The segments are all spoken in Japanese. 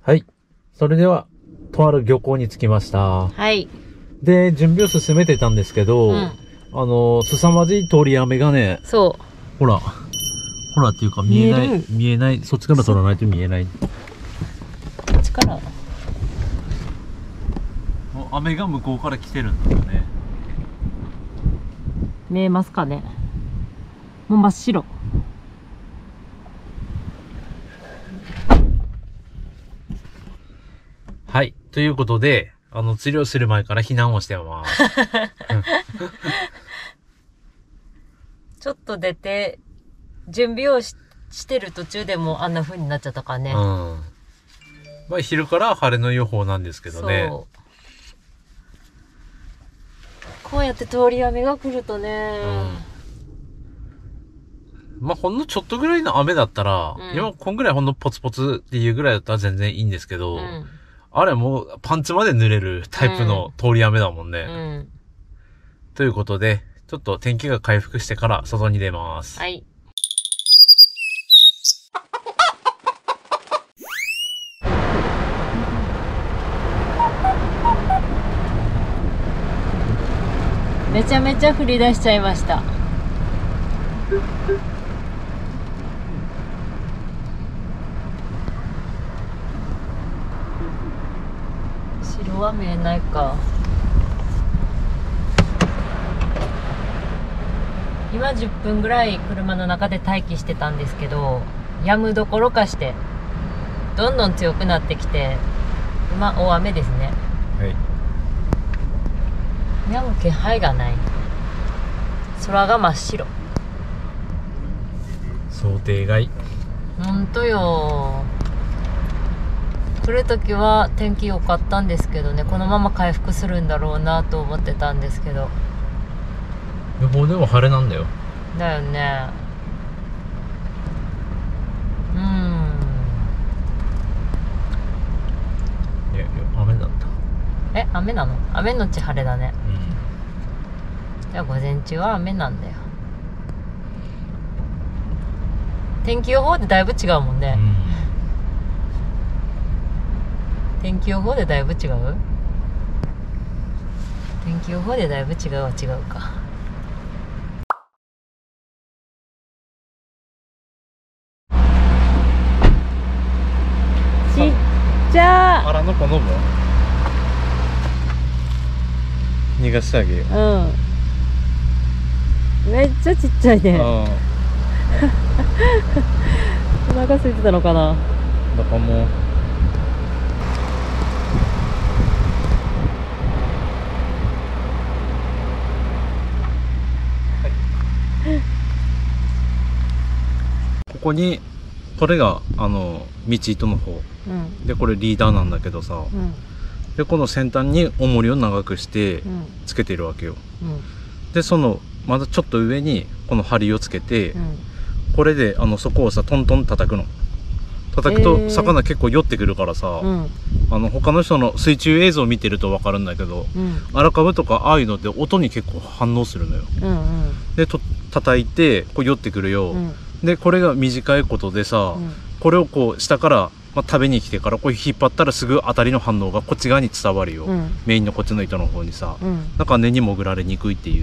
はい。それでは、とある漁港に着きました。 はい。 で、準備を進めてたんですけど、凄まじい通り雨がね、 そう。 ほらっていうか見えない、そっちから撮らないと見えない。こっちから雨が向こうから来てるんだよね。 見えますかね。もう真っ白。 はい。ということで、釣りをする前から避難をしてます。 ちょっと出て、準備をしてる途中でもあんな風になっちゃったからね。 まあ、昼から晴れの予報なんですけどね。 そう。こうやって通り雨が来るとね。 まあ、ほんのちょっとぐらいの雨だったら、今こんぐらいほんのポツポツっていうぐらいだったら全然いいんですけど、あれもうパンツまで濡れるタイプの通り雨だもんね。ということで、ちょっと天気が回復してから外に出ます。 はい。めちゃめちゃ降り出しちゃいました。城は見えないか。今10分ぐらい車の中で待機してたんですけど、止むどころかしてどんどん強くなってきて、今大雨ですね。 はい。 止む気配がない。空が真っ白。 想定外。 ほんとよ。来る時は天気良かったんですけどね、このまま回復するんだろうなと思ってたんですけど。 予報でも晴れなんだよ。 だよね。 いや、雨だった。 雨なの？雨のち晴れだね。じゃあ午前中は雨なんだよ。天気予報でだいぶ違うもんね。天気予報でだいぶ違う？天気予報でだいぶ違うは違うか。ちっちゃー。 あらのこのも逃がしてあげよう。めっちゃちっちゃいね。お腹空いてたのかな。 だからもうここにこれが道糸の方、でこれリーダーなんだけどさ、でこの先端に重りを長くしてつけてるわけよ。でそのまだちょっと上にこの針をつけて、これでそこをさトントン叩くの。叩くと魚結構寄ってくるからさ、他の人の水中映像を見てると分かるんだけど、荒株とかああいうのって音に結構反応するのよ。で叩いてこう寄ってくるよ。でこれが短いことでさ、これをこう下から、食べに来てからこう引っ張ったらすぐ当たりの反応がこっち側に伝わるよ。メインのこっちの糸の方にさ、だから根に潜られにくいっていう。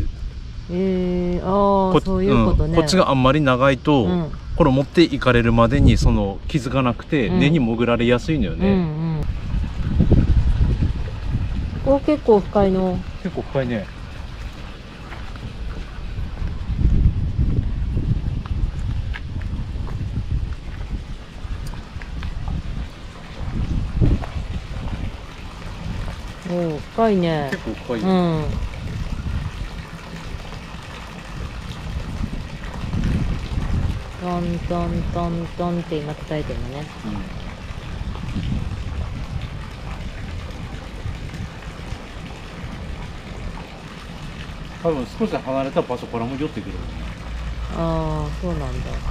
そういうことね。 こっちがあんまり長いと、これ持っていかれるまでに気づかなくて根に潜られやすいのよね。 ここ結構深いの。 結構深いね。 深いね。 結構深いよ。 トントントントンって今叩いてるのね。 多分少し離れた場所からも寄ってくる。 ああ、そうなんだ。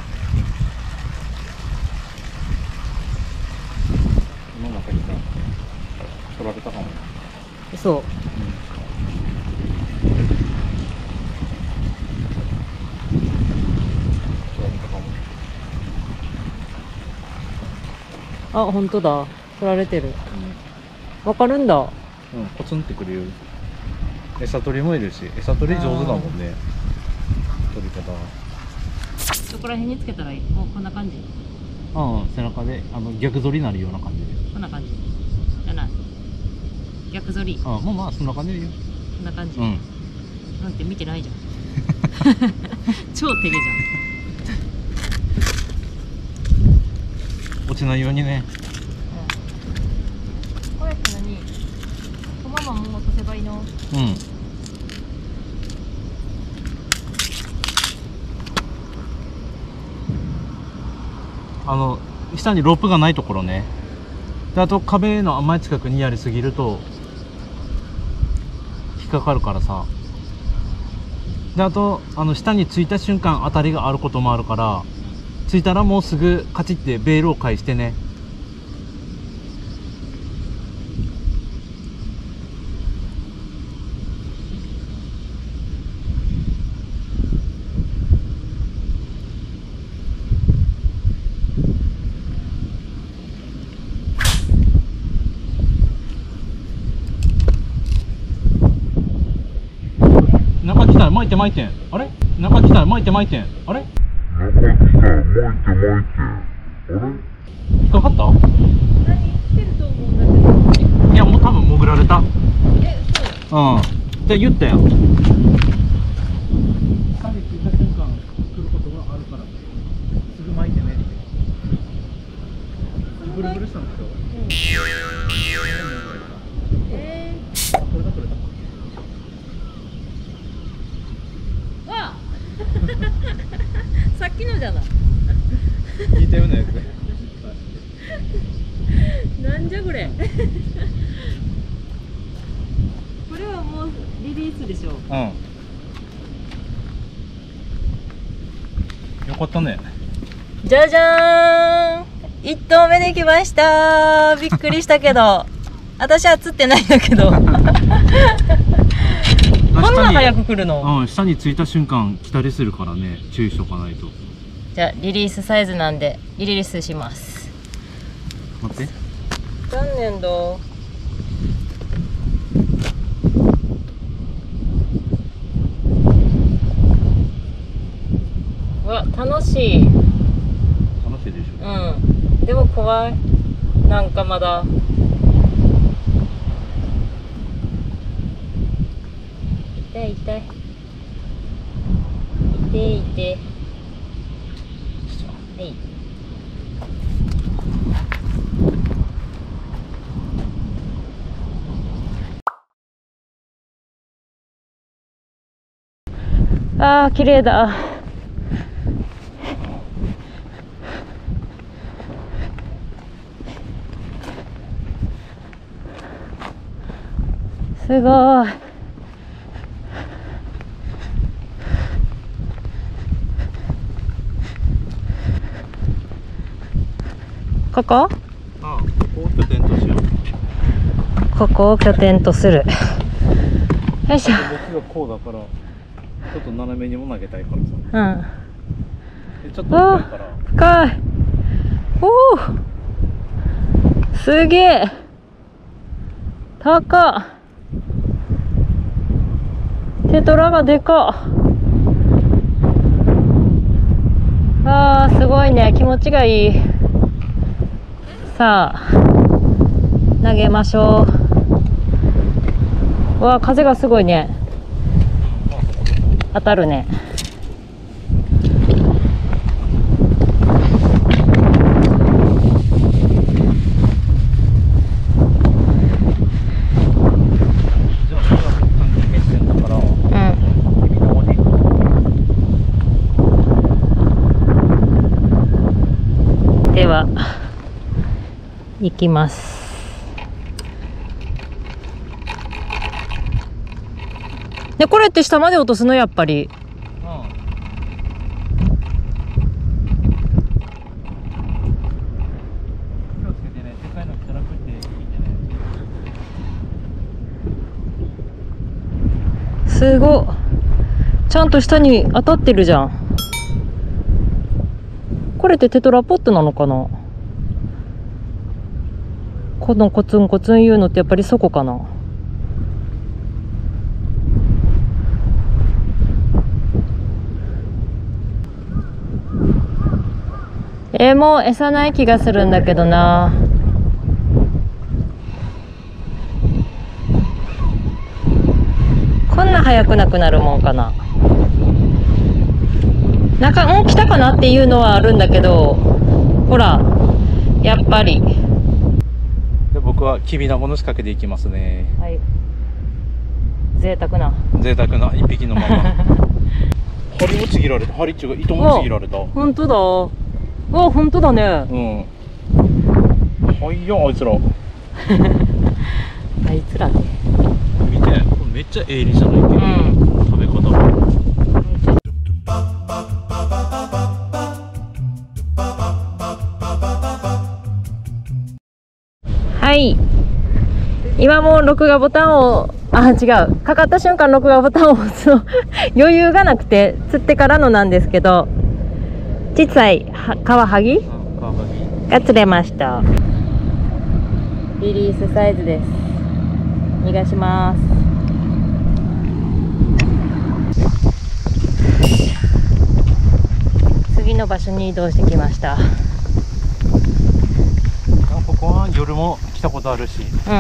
今中にさ取られたかも。 そう。あ、本当だ。 取られてる。わかるんだ。 うん、コツンってくるよ。餌取りもいるし、餌取り上手だもんね。取り方は。 どこら辺につけたらいい？もうこんな感じ。 背中で逆反りになるような感じで。 こんな感じ。じゃない。逆反り。 まあそんな感じでいいよ。 こんな感じ。 うん。 なんて見てないじゃん。超照れじゃん。落ちないようにね。 これって何？このままもう落とせばいいの？ うん。下にロープがないところね。で、あと壁のあんまり近くにやりすぎると引っかかるからさ。で、あと下についた瞬間当たりがあることもあるから、ついたらもうすぐカチッてベールを返してね。中来たら巻いて巻いてん。あれ？中来たら巻いて巻いてん。あれ？ 中来たら巻いて巻いてん。あれ？ 引っかかった？ 何？来てると思うんだけど。 いや、もう多分潜られた。 そう。 うん。って言ったよ。下についた瞬間来ることがあるから、すぐ巻いてねって。ブルブルしたんですよ。これだこれだ。 わあさっきのじゃない。 似たようなやつ。 なんじゃこれ。これはもうリリースでしょ。 うん。よかったね。 じゃじゃーん。1投目できました。びっくりしたけど。私は釣ってないんだけど。こんな早く来るの？ うん、下についた瞬間来たりするからね、注意しとかないと。 じゃあリリースサイズなんでリリースします。 待って。 残念だ。うわ、楽しい。 楽しいでしょ。 うん。でも怖い。なんかまだ。痛い痛い。痛い痛い。はい。ああ、綺麗だ。すごい。ここ？ ああ、ここを拠点としよう。 ここを拠点とする。よいしょ。 僕がこうだから、ちょっと斜めにも投げたいからさ。 うん。 でちょっと深いから。 深い。おお。すげえ。高っ。テトラがでかっ。あー、すごいね。気持ちがいい。さあ、投げましょう。わあ、風がすごいね。当たるね。では行きます。で、これって下まで落とすのやっぱり。すごっ。ちゃんと下に当たってるじゃん。これってテトラポットなのかな。 このコツンコツン言うのってやっぱりそこかな。もう餌ない気がするんだけどな。こんな早くなくなるもんかな。なんかもう来たかなっていうのはあるんだけど、ほらやっぱり。 で僕はきびなごの仕掛けでいきますね。 はい。贅沢な一匹のまま。針もちぎられた。針っちゅうか糸もちぎられた。 本当だ。わ、本当だね。 はいよ、あいつら。 あいつらね。 見て、これめっちゃ鋭利じゃないけど、食べ方が。 はい。今もう録画ボタンを、違う。かかった瞬間録画ボタンを押すの余裕がなくて、釣ってからのなんですけど、小さいカワハギが釣れました。リリースサイズです。逃がします。次の場所に移動してきました。 ここは夜も来たことあるし、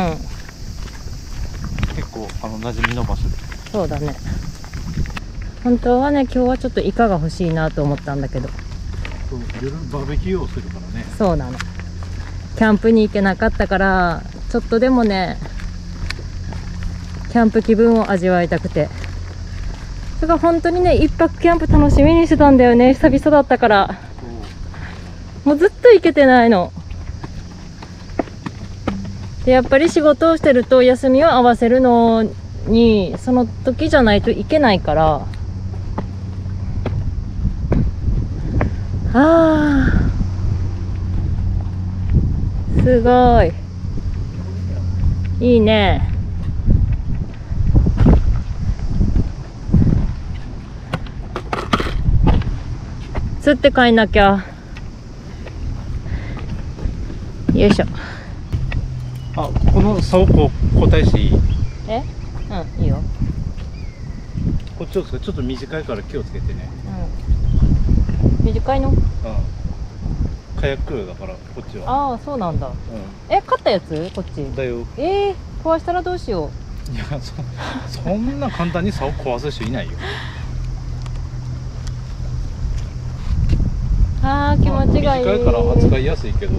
結構馴染みの場所です。 そうだね。本当はね、今日はちょっとイカが欲しいなと思ったんだけど、 夜バーベキューをするからね。 そうなの。キャンプに行けなかったから、ちょっとでもねキャンプ気分を味わいたくて、それが本当にね、一泊キャンプ楽しみにしてたんだよね。久々だったから、もうずっと行けてないので、やっぱり仕事をしてると休みを合わせるのにその時じゃないといけないから、すごいいいね。釣って帰んなきゃ。よいしょ。 この竿交代していい？ いいよ。 こっちをちょっと短いから気をつけてね。 短いの？ カヤックだからこっちは。 そうなんだ。買ったやつ？こっちだよ。 壊したらどうしよう。いや、そんな簡単に竿壊す人いないよ。 気持ちがいい。 短いから扱いやすいけど。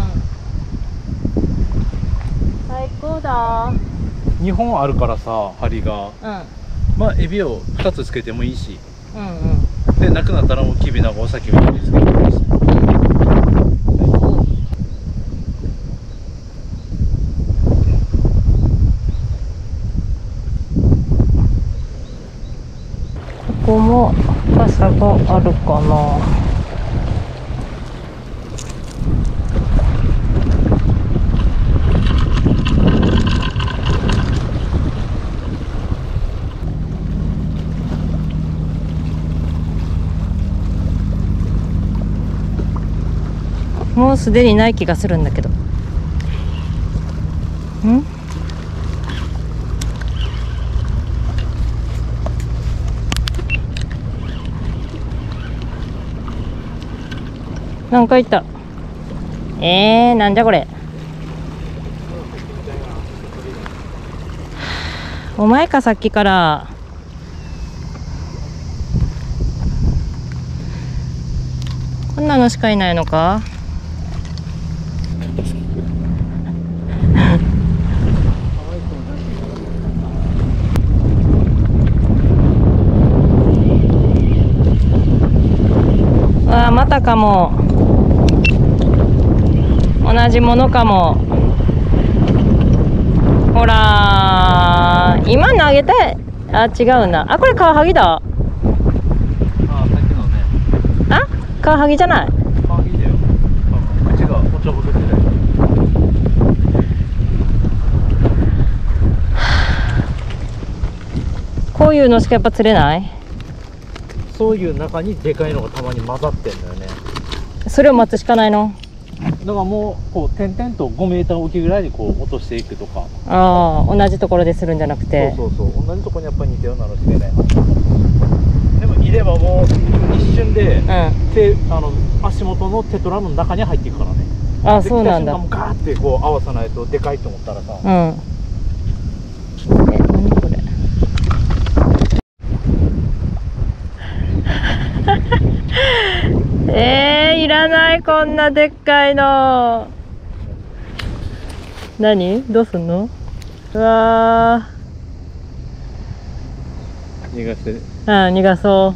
最高だ。 2本あるからさ、針が。まあエビを2つつけてもいいし。で、なくなったらもうきびなごを先みたいにつけてもいいし。 ここも傘があるかな。もうすでにない気がするんだけど。なんかいた。なんじゃこれ。お前か、さっきから。こんなのしかいないのか。またかも。同じものかも。ほら今投げたい。違うな。これカワハギだ。 さっきのね。 カワハギじゃない。 カワハギだよ。口がおちょぼくってたよ。 こういうのしかやっぱ釣れない。 そういう中にでかいのがたまに混ざってんだよね。 それを待つしかないの。 だからもうこう点々と5メーターおきぐらいにこう落としていくとか。 ああ、同じところでするんじゃなくて。 そうそうそう、同じところにやっぱり似たようなのしてね。でもいればもう一瞬で、足元のテトラの中に入っていくからね。 ああ、そうなんだ。 もうガーってこう合わさないとでかいと思ったらさ。 うん。何これ。いらない、こんなでっかいの。何？どうすんの？うわー。逃がして。 逃がそう。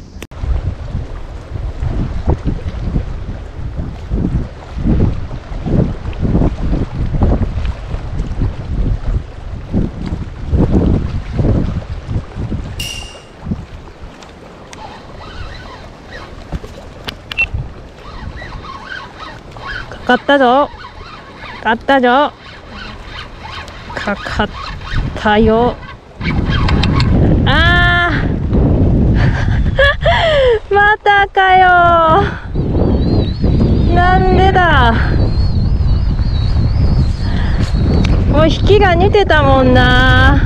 かかったぞ。かかったぞ。かかったよ。ああまたかよ。なんでだ。もう引きが似てたもんな。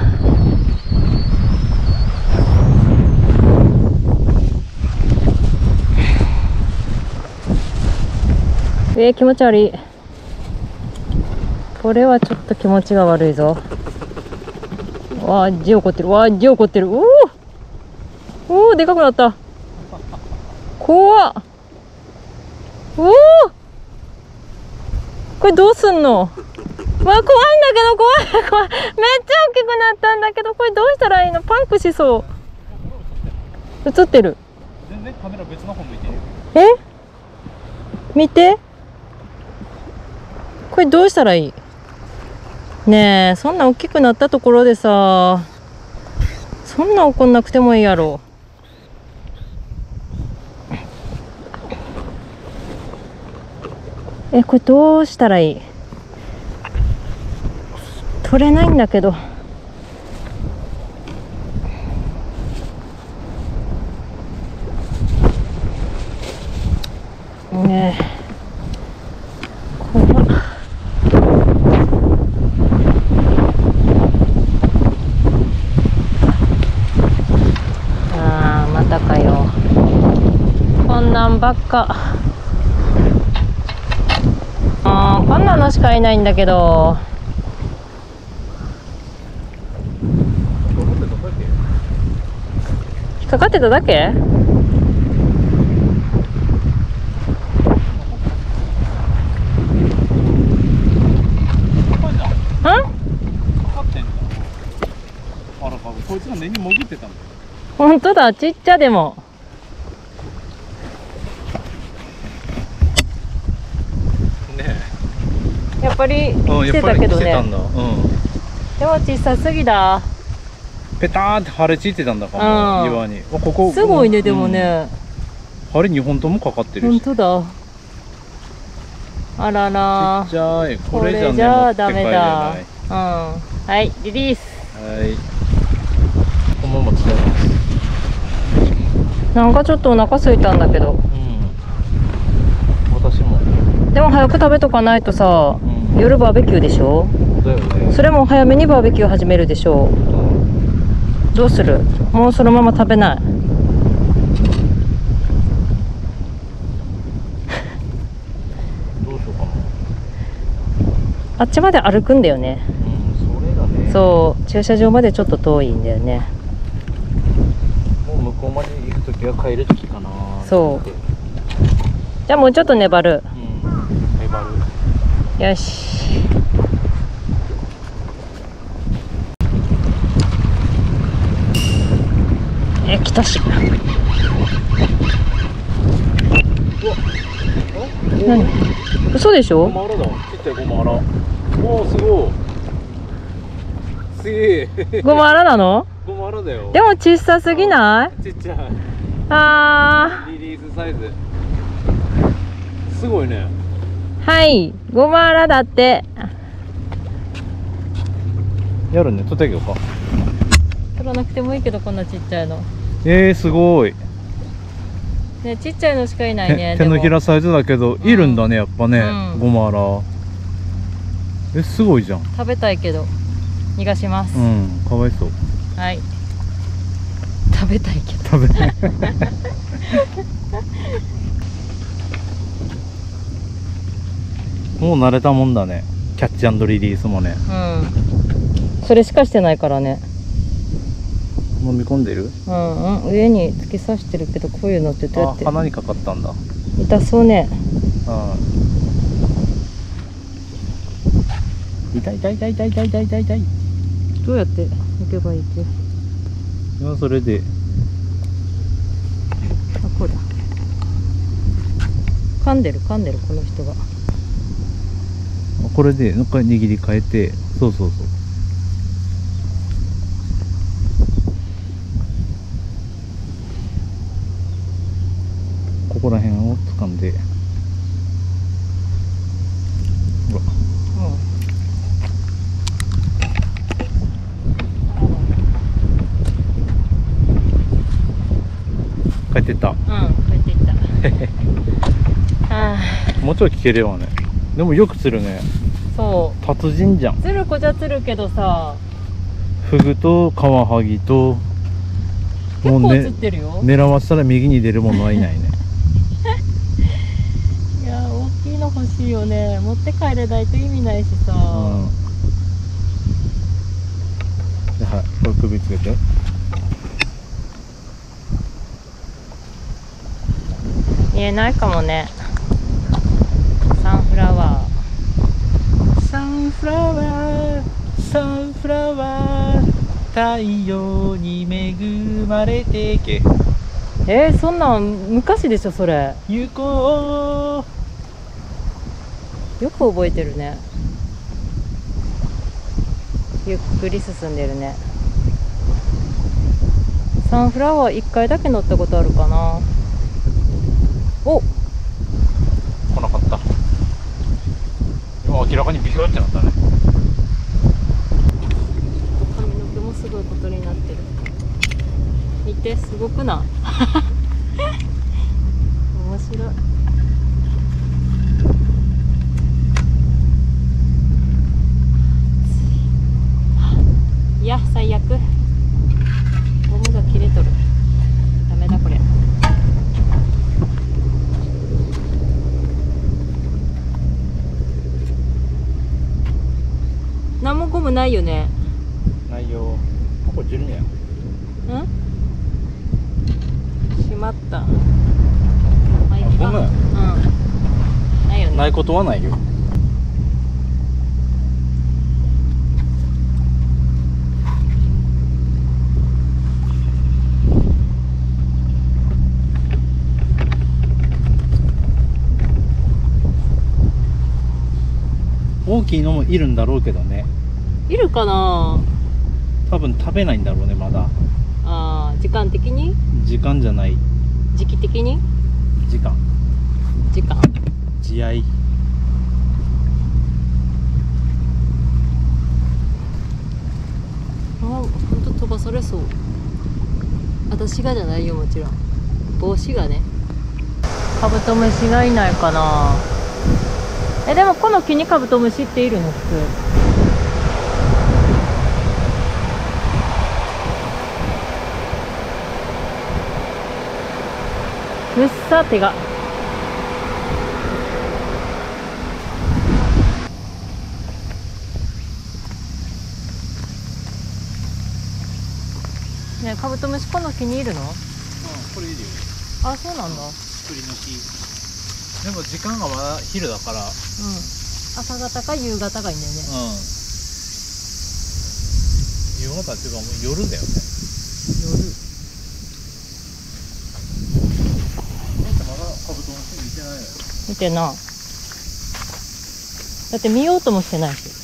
気持ち悪い。これはちょっと気持ちが悪いぞ。わあ、字起こってる。わあ、字起こってる。おお。おお、でかくなった。怖っ。おお。これどうすんの。わあ、怖いんだけど、怖い。めっちゃ大きくなったんだけど、これどうしたらいいの。パンクしそう。映ってる。 全然カメラ別の方向いてる。 見て。これどうしたらいい？ねえ、そんな大きくなったところでさ、そんな怒んなくてもいいやろ。これどうしたらいい？取れないんだけど。ねえ。ばっか。こんなのしかいないんだけど。引っかかってただけ？ こいつが根に潜ってたんだよ。 本当だ、ちっちゃでも。やっぱり来てたけどね。でも小さすぎだ。 ペターって腫れついてたんだから、岩に。ここすごいね、でもね。 腫れ2本ともかかってるし。 本当だ。あらら。 ちっちゃい。 これじゃダメだ。はい、リリース。 はい。このまま使います。 なんかちょっとお腹空いたんだけど。 私も。 でも早く食べとかないとさ、夜バーベキューでしょ。 だよね。 それも早めにバーベキュー始めるでしょ。どうする？もうそのまま食べない。 どうしようかな。 あっちまで歩くんだよね。 それがね。 そう、駐車場までちょっと遠いんだよね。 もう向こうまで行くときは帰るときかな。 そう。じゃあもうちょっと粘る。 粘る。 よし。来たし。何？嘘でしょ？ ゴマだ。ちっちゃいゴマラ。おお、すごい。すげえ。 ゴマラなの？ ゴマラだよ。 でも小さすぎない？ ちっちゃい。リリースサイズ。すごいね。 はい、ゴマラだって。 やるね、取ってあげようか。 取らなくてもいいけど、こんなちっちゃいの。 すごい。 ね、ちっちゃいのしかいないね。 手のひらサイズだけど、いるんだねやっぱね、ゴマラ。すごいじゃん。 食べたいけど逃がします。 かわいそう。 はい、食べたいけど食べたいもう慣れたもんだね、キャッチ&リリースもね。 それしかしてないからね。 飲み込んでる？ 上に突き刺してるけど、こういうのってどうやって。 鼻にかかったんだ。 痛そうね。 痛い痛い痛い痛い痛い痛い痛い痛い。 どうやって抜けばいいっけ。 今それで、 これ噛んでるこの人が。 これでもう一回握り変えて、そうそうそう。ここら辺を掴んで、ほら。帰ってった。 帰っていったもうちょい聞ければね。でもよく釣るね。 そう、 達人じゃん。 釣る子じゃ釣るけどさ、 フグとカワハギと、 結構釣ってるよ。 狙わせたら右に出るものはいないね。 いや、大きいの欲しいよね。持って帰れないと意味ないしさ。 はい、これ首つけて。 見えないかもね。サンフラワー、 サンフラワー、サンフラワー、太陽に恵まれてけ。 そんなん昔でしょそれ。 行こよく覚えてるね。ゆっくり進んでるね。サンフラワー1回だけ乗ったことあるかな。お、 来なかった。明らかにビューってなったね。 髪の毛もすごいことになってる。見て、すごくない？面白い。いや、最悪。ゴムが切れとる。ダメだこれ。何もゴムないよね。 ないよ。ここジュニア。 しまった。 ゴム？ ないよね。 ないことはないよ。大きいのもいるんだろうけどね。 いるかな。 多分食べないんだろうねまだ。 時間的に？ 時間じゃない。 時期的に？ 時間。慈愛。 ほんと飛ばされそう。私がじゃないよもちろん。帽子がね。カブトムシがいないかな。でもこの木にカブトムシっているの普通。むっさ手が。ねえ、カブトムシこの木にいるの？ これいるよ。 あ、そうなんだ。 栗の木。でも時間がまだ昼だから。 朝方か夕方がいいんだよね。 夕方っていうかもう夜だよね。 夜。 まだカブトムシ見てないのよ。 見てな。だって見ようともしてないし。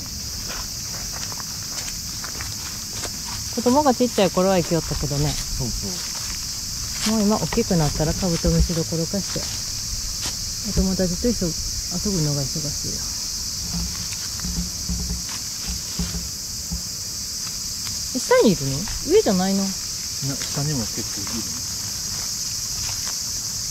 子供がちっちゃい頃は行きよったけどね。 そうそう。 もう今大きくなったらカブトムシどころかしてお友達と一緒遊ぶのが忙しいよ。下にいるの？上じゃないの？ 下にも結構いるね。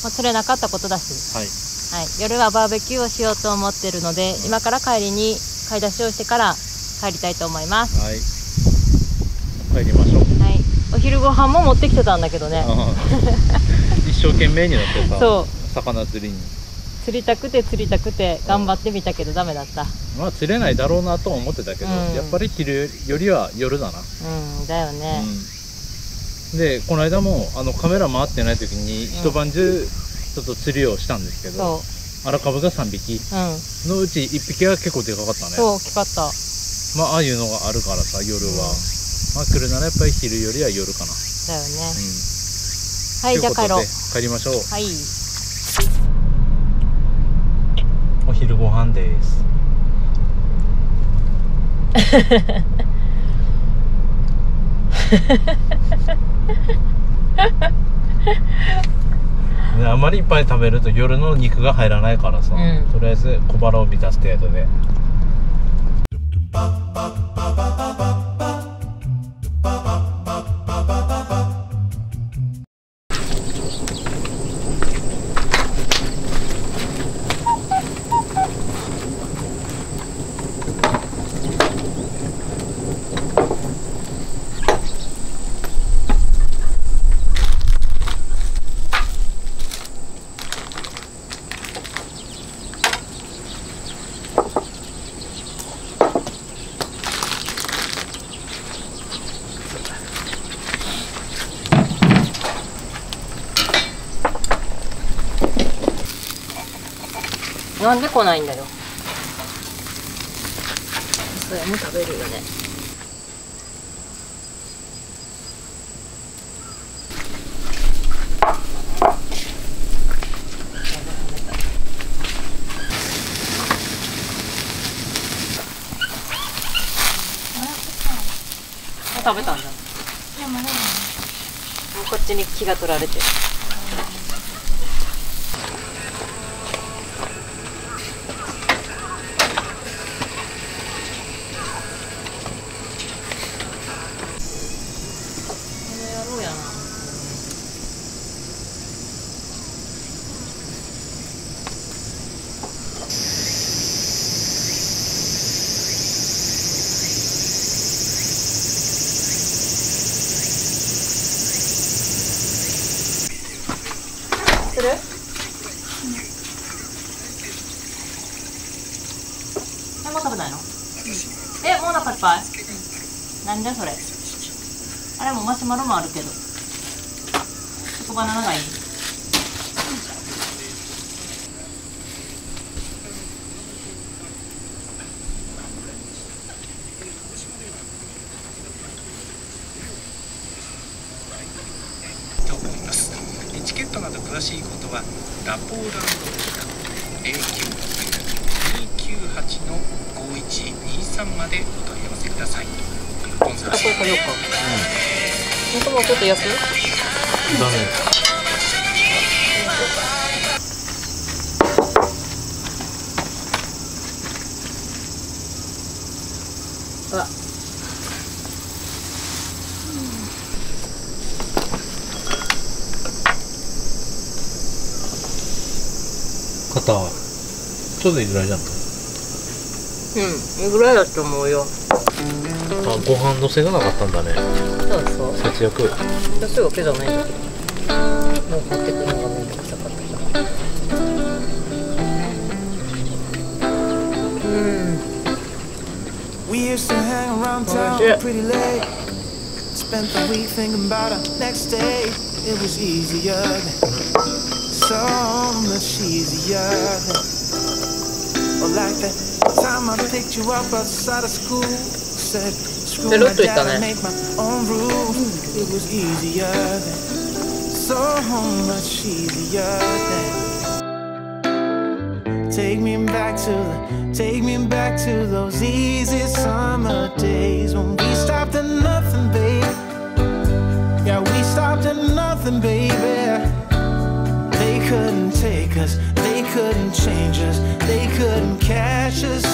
まあ、釣れなかったことだし、 はい、 はい、夜はバーベキューをしようと思ってるので、今から帰りに買い出しをしてから帰りたいと思います。 はい、帰りましょう。 はい、お昼ご飯も持ってきてたんだけどね。 一生懸命になってさ、 そう魚釣りに釣りたくて頑張ってみたけどダメだった。 まあ釣れないだろうなとも思ってたけど、やっぱり昼よりは夜だな。 だよね。 でこの間もカメラ回ってない時に一晩中ちょっと釣りをしたんですけど、荒株が3匹のうち1匹が結構でかかったね。 そう大きかった。 まあああいうのがあるからさ、夜は、まあ来るならやっぱり昼よりは夜かな。 だよね。はい、じゃあ帰ろう。 帰りましょう。 はい。 お昼ご飯です。あまりいっぱい食べると夜の肉が入らないからさ、とりあえず小腹を満たす程度で。 なんで来ないんだよ。それも食べるよね。食べたんだ。もうこっちに気が取られて。する？もう食べないの？もうお腹いっぱい？なんでそれ？あれもマシュマロもあるけど。チョコバナナがいい。 チケットなど詳しいことはラポーランド09-298-5123までお問い合わせください。 これ食べようか。もうちょっと焼く？ダメ。うわ。 肩ちょうどいいぐらいじゃんか。 いいぐらいだと思うよ。 ご飯のせがなかったんだね。 そうそう。 節約。 そういうわけじゃないんだけど。もう買ってくるのがめんどくさかったから。 We used to hang around town pretty late. Spent the week thinking about our next day. It was easier then. So much easier then. Or like that time I picked you up outside of school. Said, screw my dad and make my own rules. It was easier then. So much easier then. Take me back to those easy summer days when we stopped at nothing, baby. Yeah, we stopped at nothing, baby. They couldn't take us, they couldn't change us, they couldn't catch us